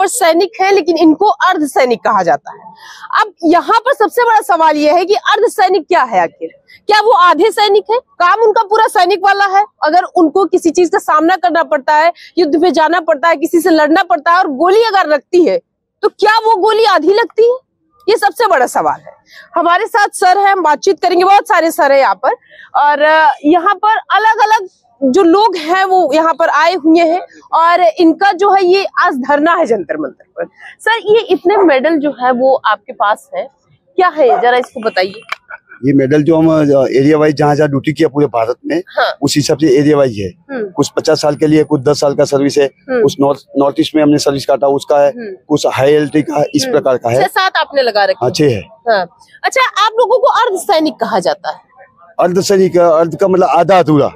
सैनिक हैं, लेकिन इनको अर्ध सैनिक कहा जाता है। अब यहाँ पर सबसे बड़ा सवाल यह है कि अर्ध सैनिक क्या है आखिर? क्या वो आधे सैनिक है? काम उनका पूरा सैनिक वाला है? अगर उनको किसी चीज का सामना करना पड़ता है, युद्ध में जाना पड़ता है, किसी से लड़ना पड़ता है और गोली अगर लगती है, तो क्या वो गोली आधी लगती है? ये सबसे बड़ा सवाल है। हमारे साथ सर है, हम बातचीत करेंगे। बहुत सारे सर है यहाँ पर, और यहाँ पर अलग अलग जो लोग हैं वो यहाँ पर आए हुए हैं, और इनका जो है ये आज धरना है जंतर मंतर पर। सर, ये इतने मेडल जो है वो आपके पास है, क्या है जरा इसको बताइए। ये मेडल जो हम एरिया वाइज जहाँ जहाँ ड्यूटी किया पूरे भारत में, हाँ। उस हिसाब से एरिया वाइज है। कुछ 50 साल के लिए, कुछ 10 साल का सर्विस है, कुछ नॉर्थ ईस्ट में हमने सर्विस काटा उसका है, कुछ हाई एलटी का, इस प्रकार का है। 6-7 आपने लगा रखे? हाँ, 6 है। हाँ। अच्छा, आप लोगों को अर्ध सैनिक कहा जाता है? अर्ध सैनिक, अर्ध का मतलब आधा अधूरा।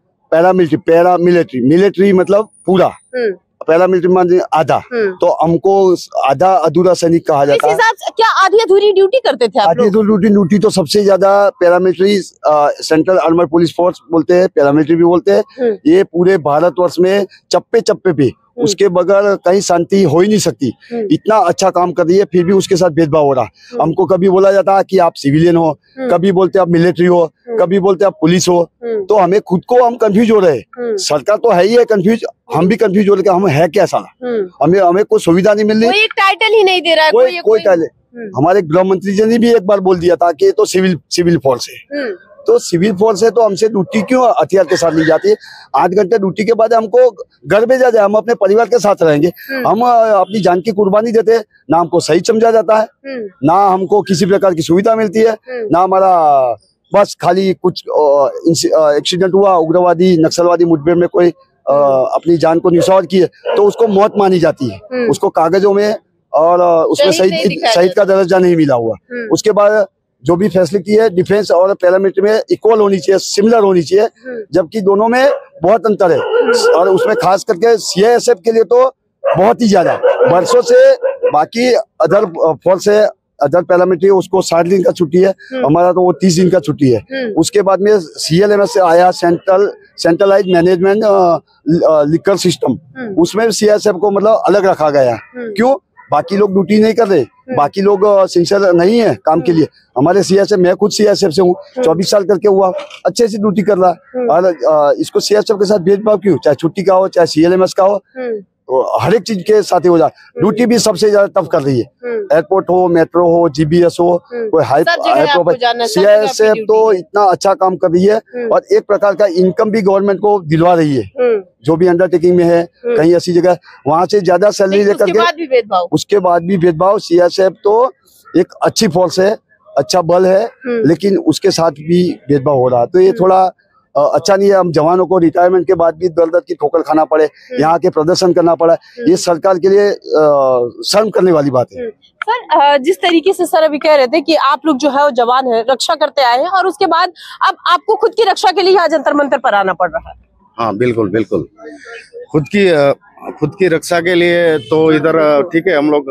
पैरामिलिट्री, मिलिट्री मतलब पूरा, पैरामिलिट्री मतलब आधा, तो हमको आधा अधूरा सैनिक कहा जाता है। क्या आधी अधूरी ड्यूटी करते थे आप लोग? आधी अधूरी ड्यूटी तो सबसे ज्यादा paramilitary, central armed police force बोलते हैं, पैरामिलिट्री भी बोलते हैं। ये पूरे भारतवर्ष में चप्पे चप्पे पे उसके बगैर कहीं शांति हो ही नहीं सकती। इतना अच्छा काम कर रही है, फिर भी उसके साथ भेदभाव हो रहा। हमको कभी बोला जाता है कि आप सिविलियन हो, कभी बोलते आप मिलिट्री हो, कभी बोलते आप पुलिस हो, तो हमें खुद को हम कंफ्यूज हो रहे। सरकार तो है ही है कंफ्यूज, हम भी कंफ्यूज हो रहे कि हम है क्या साला। हमें कोई सुविधा नहीं मिल रही, कोई एक टाइटल ही नहीं दे रहा है, कोई टाइटल। हमारे गृह मंत्री जी ने भी एक बार बोल दिया था कि ये तो सिविल फोर्स है। तो सिविल फोर्स है तो हमसे ड्यूटी क्यों हथियार के साथ ली जाती है? 8 घंटे ड्यूटी के बाद हमको घर भेजा जाए, हम अपने परिवार के साथ रहेंगे। हम अपनी जान की कुर्बानी देते हैं, ना हमको सही समझा जाता है, ना हमको किसी प्रकार की सुविधा मिलती है, ना हमारा बस खाली कुछ एक्सीडेंट हुआ, उग्रवादी नक्सलवादी मुठभेड़ में कोई अपनी जान को न्यौछावर की है तो उसको मौत मानी जाती है, उसको कागजों में और उसमें शहीद का दर्जा नहीं मिला हुआ। उसके बाद जो भी फैसिलिटी है डिफेंस और पैरामिलिट्री में इक्वल होनी चाहिए, सिमिलर होनी चाहिए, जबकि दोनों में बहुत अंतर है। और उसमें खास करके सीआईएसएफ के लिए तो बहुत ही ज्यादा वर्षों से, बाकी अदर फोर्स है, अदर पैरामिलिट्री, उसको 60 दिन का छुट्टी है, हमारा तो वो 30 दिन का छुट्टी है। उसके बाद में CLMS से आया सेंट्रलाइज मैनेजमेंट लिकर सिस्टम, उसमें सीआईएसएफ को मतलब अलग रखा गया। क्यों? बाकी लोग ड्यूटी नहीं कर रहे, बाकी लोग सिंसियर नहीं है काम के लिए। हमारे सीआईएसएफ, मैं खुद सीआईएसएफ से हूँ, 24 साल करके हुआ, अच्छे से ड्यूटी कर रहा है। और इसको सीआईएसएफ के साथ भेदभाव क्यों? चाहे छुट्टी का हो, चाहे CLMS का हो, तो हर एक चीज के साथ ही हो जाए। ड्यूटी भी सबसे ज्यादा टफ कर रही है, एयरपोर्ट हो, मेट्रो हो, GBS हो, कोई हाई सीआईएसएफ तो इतना अच्छा काम कर रही है, और एक प्रकार का इनकम भी गवर्नमेंट को दिलवा रही है। जो भी अंडरटेकिंग में है, कहीं ऐसी जगह वहां से ज्यादा सैलरी लेकर के, उसके बाद भी भेदभाव। सीआईएसएफ तो एक अच्छी फोर्स है, अच्छा बल है, लेकिन उसके साथ भी भेदभाव हो रहा है, तो ये थोड़ा अच्छा नहीं है। हम जवानों को रिटायरमेंट के बाद भी दर दर की ठोकर खाना पड़े, यहाँ के प्रदर्शन करना पड़ा, ये सरकार के लिए शर्म करने वाली बात है। सर, जिस तरीके से सर अभी कह रहे थे कि आप लोग जो है वो जवान है, रक्षा करते आए हैं, और उसके बाद अब आपको खुद की रक्षा के लिए यहाँ जंतर मंतर पर आना पड़ रहा है। हाँ, बिल्कुल बिल्कुल, खुद की रक्षा के लिए तो इधर ठीक है। हम लोग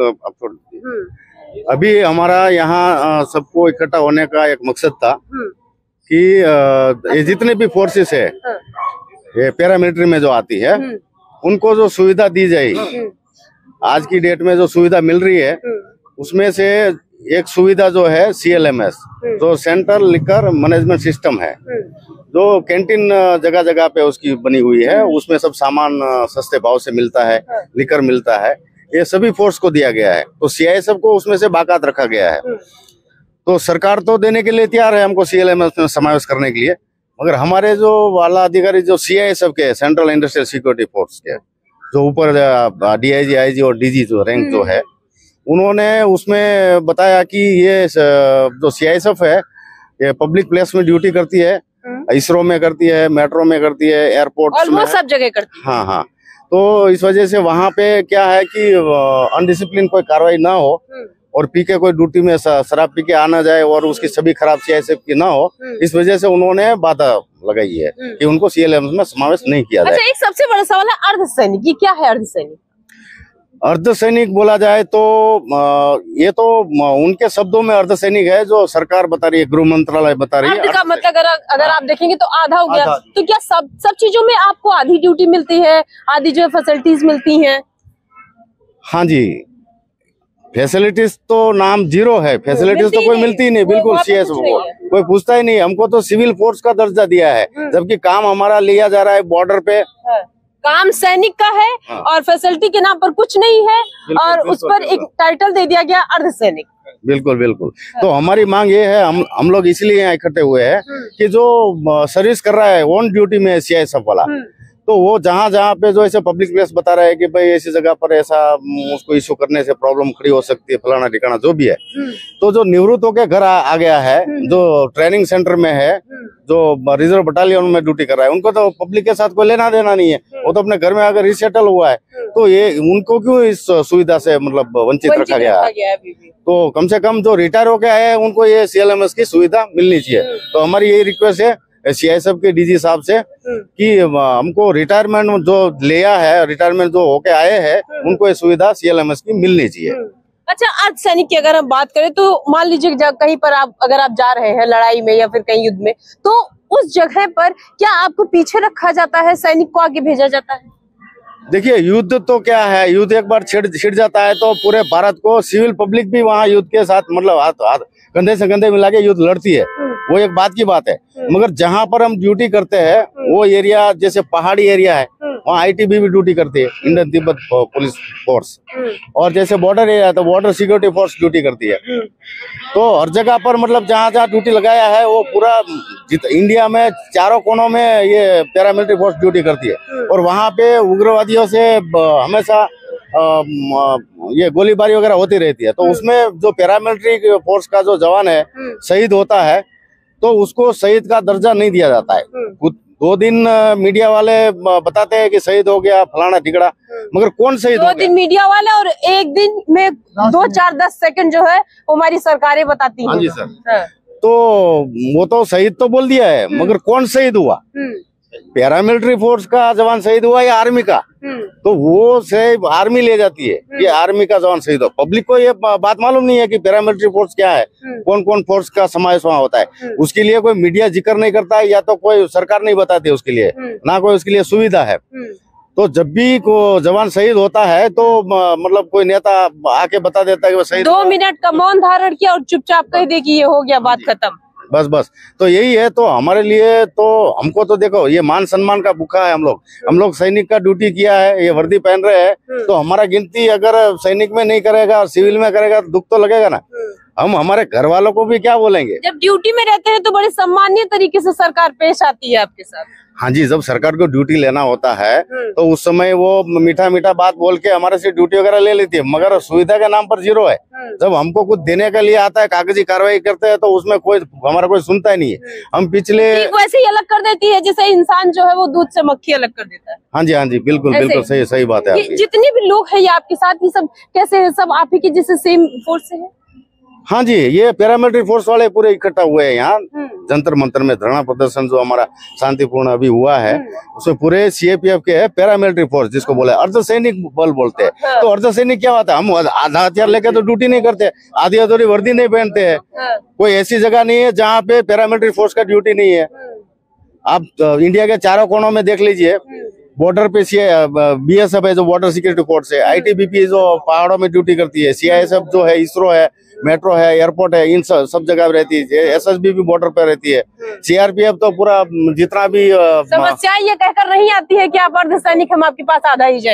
अभी हमारा यहाँ सबको इकट्ठा होने का एक मकसद था कि ये जितने भी फोर्सेस है, ये पैरामिलिट्री में जो आती है, उनको जो सुविधा दी जाए, आज की डेट में जो सुविधा मिल रही है, उसमें से एक सुविधा जो है CLMS, जो सेंट्रल लिकर मैनेजमेंट सिस्टम है, जो कैंटीन जगह जगह पे उसकी बनी हुई है, उसमें सब सामान सस्ते भाव से मिलता है, लिकर मिलता है, ये सभी फोर्स को दिया गया है। तो CISF को उसमें से बाकात रखा गया है। तो सरकार तो देने के लिए तैयार है हमको CLMS में समावेश करने के लिए, मगर हमारे जो वाला अधिकारी जो CISF के, सेंट्रल इंडस्ट्रियल सिक्योरिटी फोर्स के, जो ऊपर DIG, IG और DG जो रैंक जो है, उन्होंने उसमें बताया कि ये जो CISF है, ये पब्लिक प्लेस में ड्यूटी करती है, इसरो में करती है, मेट्रो में करती है, एयरपोर्ट में, सब जगह करती है। हाँ, तो इस वजह से वहाँ पे क्या है कि अनडिसिप्लिन कोई कार्रवाई ना हो, और पी के कोई ड्यूटी में शराब पी के आना जाए, और उसकी सभी खराब CISF की ना हो, इस वजह से उन्होंने बाधा लगाई है कि उनको CLMS में समावेश नहीं किया जाए। अच्छा, एक सबसे बड़ा सवाल है अर्धसैनिक, ये क्या है अर्धसैनिक? अर्धसैनिक बोला जाए तो ये तो उनके शब्दों में अर्धसैनिक है जो सरकार बता रही है, गृह मंत्रालय बता रही है। अर्ध का मतलब अगर आप देखेंगे तो आधा हो गया। तो क्या सब चीजों में आपको आधी ड्यूटी मिलती है, आधी जो फैसिलिटीज मिलती हैं? हाँ जी, फैसिलिटीज तो नाम जीरो है, फैसिलिटीज तो कोई मिलती ही नहीं, बिल्कुल सीएस कोई पूछता ही नहीं। हमको तो सिविल फोर्स का दर्जा दिया है, जबकि काम हमारा लिया जा रहा है बॉर्डर पे। काम सैनिक का है और फैसिलिटी के नाम पर कुछ नहीं है, और उस पर एक टाइटल दे दिया गया अर्धसैनिक। बिल्कुल बिल्कुल। तो हमारी मांग ये है, हम लोग इसलिए यहाँ इकट्ठे हुए हैं कि जो सर्विस कर रहा है ऑन ड्यूटी में सीआईएसएफ वाला, तो वो जहाँ जहाँ पे जो ऐसे पब्लिक प्लेस बता रहा है कि भाई ऐसी जगह पर ऐसा उसको इशू करने से प्रॉब्लम खड़ी हो सकती है, फलाना ठिकाना जो भी है, तो जो निवृत्त होके घर आ गया है, जो ट्रेनिंग सेंटर में है, जो रिजर्व बटालियन में ड्यूटी कर रहा है, उनको तो पब्लिक के साथ कोई लेना देना नहीं है। वो तो अपने घर में अगर रिसेटल हुआ है, तो ये उनको क्यों इस सुविधा से मतलब वंचित रखा गया है? तो कम से कम जो रिटायर होके आए हैं उनको ये सीएलएमएस की सुविधा मिलनी चाहिए। तो हमारी यही रिक्वेस्ट है सीआईएसएफ के डीजी साहब से कि हमको रिटायरमेंट जो लिया है, रिटायरमेंट जो होके आए हैं, उनको ये सुविधा सीएलएमएस की मिलनी चाहिए। अच्छा, अर्धसैनिक की अगर हम बात करें तो मान लीजिए कहीं पर अगर आप जा रहे हैं लड़ाई में या फिर कहीं युद्ध में, तो उस जगह पर क्या आपको पीछे रखा जाता है, सैनिक को आगे भेजा जाता है? देखिए, युद्ध तो क्या है, युद्ध एक बार छिड़ जाता है तो पूरे भारत को सिविल पब्लिक भी वहाँ युद्ध के साथ मतलब हाथ कंधे से कंधे मिला के युद्ध लड़ती है, वो एक बात की बात है। मगर जहाँ पर हम ड्यूटी करते हैं वो एरिया जैसे पहाड़ी एरिया है, वहाँ आईटीबीपी ड्यूटी करती है, इंडियन तिब्बत पुलिस फोर्स, और जैसे बॉर्डर एरिया है तो बॉर्डर सिक्योरिटी फोर्स ड्यूटी करती है। तो हर जगह पर मतलब जहाँ जहाँ ड्यूटी लगाया है वो पूरा इंडिया में चारों कोनों में ये पैरामिलिट्री फोर्स ड्यूटी करती है, और वहाँ पे उग्रवादियों से हमेशा ये गोलीबारी वगैरह होती रहती है। तो उसमें जो पैरामिलिट्री फोर्स का जो जवान है शहीद होता है, तो उसको शहीद का दर्जा नहीं दिया जाता है। 2 दिन मीडिया वाले बताते हैं कि शहीद हो गया फलाना ठिकड़ा, मगर कौन शहीद हो गया? 2 दिन मीडिया वाले और 1 दिन में 2, 4, 10 सेकंड जो है हमारी सरकारें बताती हैं। हाँ जी सर। तो वो तो शहीद तो बोल दिया है, मगर कौन शहीद हुआ? पैरामिलिट्री फोर्स का जवान शहीद हुआ या आर्मी का? तो वो से आर्मी ले जाती है, ये आर्मी का जवान शहीद हो। पब्लिक को ये बात मालूम नहीं है कि पैरामिलिट्री फोर्स क्या है, कौन कौन फोर्स का समावेश वहाँ होता है। उसके लिए कोई मीडिया जिक्र नहीं करता है, या तो कोई सरकार नहीं बताती उसके लिए, ना कोई उसके लिए सुविधा है। तो जब भी को जवान शहीद होता है तो मतलब कोई नेता आके बता देता है कि वो शहीद। 2 मिनट का मौन धारण किया और चुपचाप कह दे कि ये हो गया, बात खत्म, बस। तो यही है। तो हमारे लिए तो हमको तो देखो ये मान सम्मान का भूखा है। हम लोग सैनिक का ड्यूटी किया है, ये वर्दी पहन रहे हैं, तो हमारा गिनती अगर सैनिक में नहीं करेगा और सिविल में करेगा तो दुख तो लगेगा ना। हम हमारे घर वालों को भी क्या बोलेंगे? जब ड्यूटी में रहते हैं तो बड़े सम्मानीय तरीके से सरकार पेश आती है आपके साथ। हाँ जी, जब सरकार को ड्यूटी लेना होता है तो उस समय वो मीठा मीठा बात बोल के हमारे से ड्यूटी वगैरह ले लेती है, मगर सुविधा के नाम पर जीरो है। जब हमको कुछ देने के लिए आता है, कागजी कार्रवाई करते हैं, तो उसमें हमारा कोई सुनता ही नहीं है। हम पिछले वैसे ही अलग कर देती है जैसे इंसान जो है वो दूध से मक्खी अलग कर देता है। हाँ जी, बिल्कुल सही बात है। जितने भी लोग हैं ये आपके साथ, ये सब कैसे है? सब आप ही की जैसे सेम फोर्स से है? हाँ जी, ये पैरामिलिट्री फोर्स वाले पूरे इकट्ठा हुए हैं यहाँ जंतर मंतर में। धरना प्रदर्शन जो हमारा शांतिपूर्ण अभी हुआ है, उसमें पूरे सीएपीएफ के है पैरामिलिट्री फोर्स, जिसको बोले अर्धसैनिक बल बोलते हैं। तो अर्धसैनिक क्या होता है? हम आधा हथियार लेके तो ड्यूटी नहीं करते, आधी अधूरी वर्दी नहीं पहनते हैं। कोई ऐसी जगह नहीं है जहाँ पे पैरामिलिट्री फोर्स का ड्यूटी नहीं है। आप इंडिया के चारों कोनों में देख लीजिए, बॉर्डर पे बीएसएफ है जो बॉर्डर सिक्योरिटी फोर्स है, आईटीबीपी जो पहाड़ों में ड्यूटी करती है, सीआईएसएफ जो है, इसरो है, मेट्रो है, एयरपोर्ट है, इन सब जगह रहती है, एसएसबी भी बॉर्डर पे रहती है, सीआरपीएफ तो पूरा जितना भी समस्या ये कहकर नहीं आती है कि आप अर्धसैनिक हम आपके पास आधा ही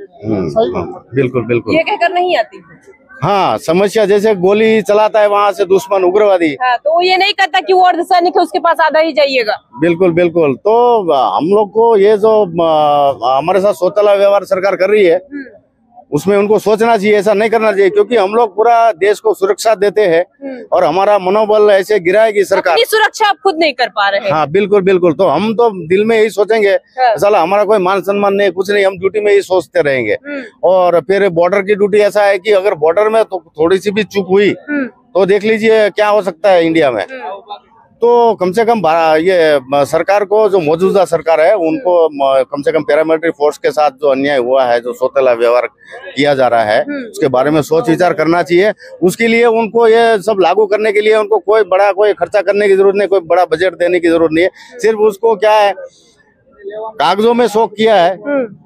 जाएंगे। बिल्कुल ये कहकर नहीं आती। हाँ, समस्या जैसे गोली चलाता है वहाँ से दुश्मन उग्रवादी, हाँ, तो वो ये नहीं कहता कि वो अर्धसैनिक है उसके पास आधा ही जाइएगा। बिल्कुल। तो हम लोग को ये जो हमारे साथ सौतेला व्यवहार सरकार कर रही है, उसमें उनको सोचना चाहिए, ऐसा नहीं करना चाहिए, क्योंकि हम लोग पूरा देश को सुरक्षा देते हैं और हमारा मनोबल ऐसे गिराएगी सरकार। अपनी सुरक्षा आप खुद नहीं कर पा रहे हैं। हाँ, बिल्कुल। तो हम तो दिल में यही सोचेंगे, साला हमारा कोई मान सम्मान नहीं, कुछ नहीं, हम ड्यूटी में यही सोचते रहेंगे। और फिर बॉर्डर की ड्यूटी ऐसा है कि अगर बॉर्डर में तो थोड़ी सी भी चूक हुई तो देख लीजिए क्या हो सकता है इंडिया में। तो कम से कम ये सरकार को, जो मौजूदा सरकार है, उनको कम से कम पैरामिलिट्री फोर्स के साथ जो अन्याय हुआ है, जो सौतेला व्यवहार किया जा रहा है, उसके बारे में सोच विचार करना चाहिए। उसके लिए उनको ये सब लागू करने के लिए उनको कोई खर्चा करने की जरूरत नहीं, कोई बड़ा बजट देने की जरूरत नहीं है। सिर्फ उसको क्या है, कागजों में शौक किया है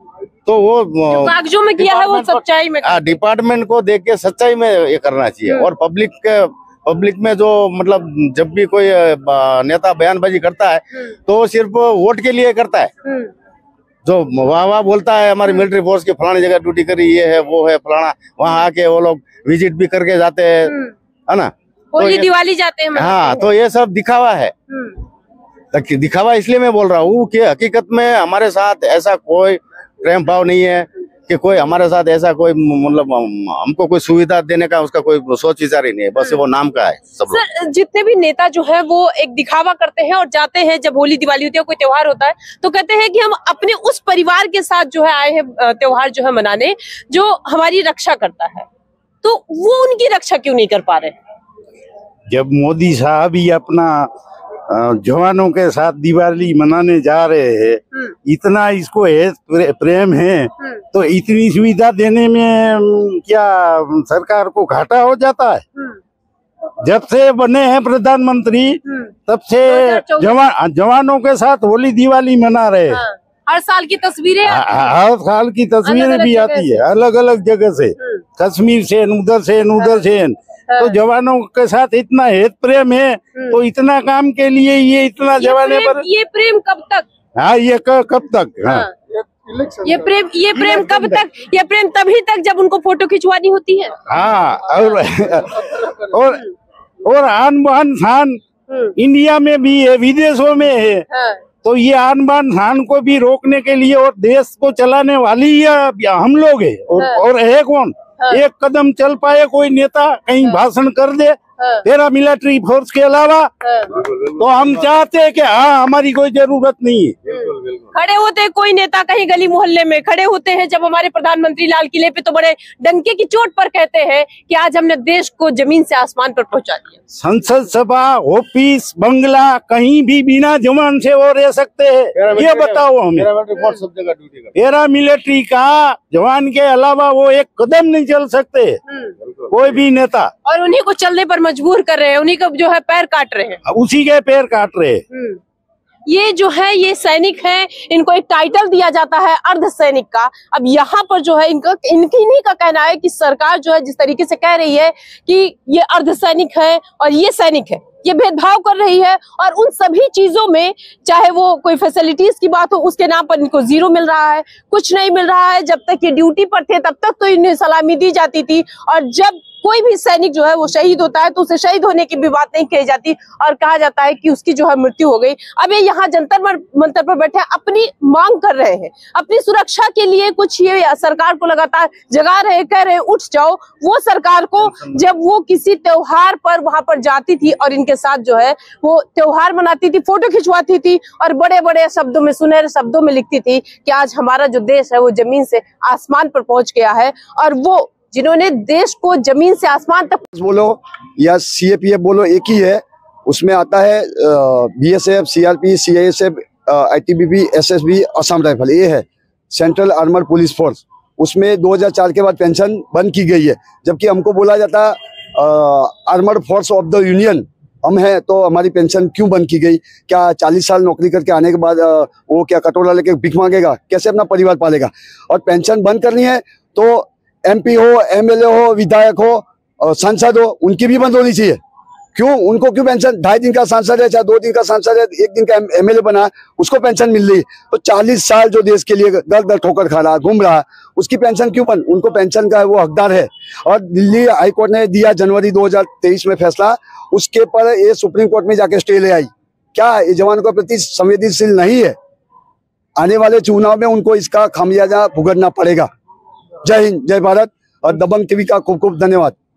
तो वो कागजों में किया है वो सच्चाई में। डिपार्टमेंट को देख के सच्चाई में ये करना चाहिए। और पब्लिक में जो मतलब जब भी कोई नेता बयानबाजी करता है तो सिर्फ वोट के लिए करता है। जो वाह बोलता है हमारी मिलिट्री फोर्स की फलानी जगह ड्यूटी करी, ये है वो है फलाना, वहाँ आके वो लोग विजिट भी करके जाते हैं, है ना, होली दिवाली जाते हैं। हाँ, तो ये सब दिखावा है। दिखावा इसलिए मैं बोल रहा हूँ कि हकीकत में हमारे साथ ऐसा कोई प्रेम भाव नहीं है कि कोई हमारे साथ ऐसा कोई मतलब हमको कोई सुविधा देने का उसका कोई सोच विचार ही नहीं है, बस वो नाम का है सब। सर, जितने भी नेता जो है वो एक दिखावा करते हैं और जाते हैं, जब होली दिवाली होती है, कोई त्योहार होता है तो कहते हैं कि हम अपने उस परिवार के साथ जो है आए हैं त्योहार जो है मनाने, जो हमारी रक्षा करता है, तो वो उनकी रक्षा क्यों नहीं कर पा रहे? जब मोदी साहब ही अपना जवानों के साथ दिवाली मनाने जा रहे हैं, इतना इसको प्रेम है, तो इतनी सुविधा देने में क्या सरकार को घाटा हो जाता है? जब से बने हैं प्रधानमंत्री तब से जवानों के साथ होली दिवाली मना रहे हैं। हर साल की तस्वीरें हर साल की तस्वीरें भी आती है अलग अलग जगह से, कश्मीर से, उधर से। तो जवानों के साथ इतना हेत प्रेम है, तो इतना काम के लिए ये इतना जवाने पर ये प्रेम कब तक? हाँ, ये कब तक? हाँ, ये प्रेम कब तक? ये प्रेम तभी तक जब उनको फोटो खिंचवानी होती है। हाँ, और आन बान शान इंडिया में भी है, विदेशों में है। तो ये आन बान शान को भी रोकने के लिए और देश को चलाने वाली हम लोग है। और है कौन? एक कदम चल पाए कोई नेता, कहीं भाषण कर दे तेरा मिलिट्री फोर्स के अलावा, तो हम चाहते हैं कि हाँ, हमारी कोई जरूरत नहीं है। खड़े होते हैं कोई नेता कहीं गली मोहल्ले में खड़े होते हैं, जब हमारे प्रधानमंत्री लाल किले पे, तो बड़े डंके की चोट पर कहते हैं कि आज हमने देश को जमीन से आसमान पर पहुंचा दिया। संसद सभा, ऑफिस, बंगला कहीं भी बिना जवान से वो रह सकते हैं? ये बताओ हमें। पैरा मिलिट्री का जवान के अलावा वो एक कदम नहीं चल सकते कोई भी नेता, और उन्हीं को चलने पर मजबूर कर रहे हैं, उन्हीं को जो है पैर काट रहे हैं, उसी के पैर काट रहे हैं। ये जो है ये सैनिक हैं, इनको एक टाइटल दिया जाता है अर्ध सैनिक का। अब यहाँ पर जो है इन्हीं का कहना है कि सरकार जो है जिस तरीके से कह रही है कि ये अर्ध सैनिक है और ये सैनिक है, ये भेदभाव कर रही है, और उन सभी चीजों में चाहे वो कोई फैसिलिटीज की बात हो, उसके नाम पर इनको जीरो मिल रहा है, कुछ नहीं मिल रहा है। जब तक ये ड्यूटी पर थे तब तक तो इन्हें सलामी दी जाती थी, और जब कोई भी सैनिक जो है वो शहीद होता है तो उसे शहीद होने की भी बात नहीं कही जाती, और कहा जाता है कि उसकी जो है मृत्यु हो गई। अब ये यहाँ जंतर मंतर पर बैठे अपनी मांग कर रहे हैं, अपनी सुरक्षा के लिए कुछ ये सरकार को लगातार जगा रहे, कह रहे उठ जाओ। वो सरकार को जब वो किसी त्योहार पर वहां पर जाती थी और इनके साथ जो है वो त्योहार मनाती थी, फोटो खिंचवाती थी, और बड़े बड़े शब्दों में, सुनहरे शब्दों में लिखती थी कि आज हमारा जो देश है वो जमीन से आसमान पर पहुंच गया है। और वो जिन्होंने देश को जमीन से आसमान तक बोलो या CAPF बोलो, एक ही है। उसमें आता है BSF, CRP, CISF, ITBP, SSB, Assam rifle, ये है सेंट्रल आर्मर पुलिस फोर्स। उसमें 2004 के बाद पेंशन बंद की गई है, जबकि हमको बोला जाता armed force of the union हम हैं, तो हमारी पेंशन क्यों बंद की गई? क्या 40 साल नौकरी करके आने के बाद वो क्या कटोरा लेके भीख मांगेगा? कैसे अपना परिवार पालेगा? और पेंशन बंद करनी है तो MP हो, MLA हो, विधायक हो, सांसद हो, उनकी भी बंद होनी चाहिए। क्यों? उनको क्यों पेंशन? 2.5 दिन का सांसद है, चाहे 2 दिन का सांसद है, 1 दिन का MLA बना, उसको पेंशन मिल रही। तो 40 साल जो देश के लिए दर दर ठोकर खा रहा, घूम रहा, उसकी पेंशन क्यों बंद? उनको पेंशन का वो हकदार है। और दिल्ली हाईकोर्ट ने दिया जनवरी 2023 में फैसला, उसके पर ये सुप्रीम कोर्ट में जाके स्टे ले आई। क्या ये जवानों के प्रति संवेदनशील नहीं है? आने वाले चुनाव में उनको इसका खामियाजा भुगतना पड़ेगा। जय हिंद, जय भारत, और दबंग TV का खूब खूब धन्यवाद।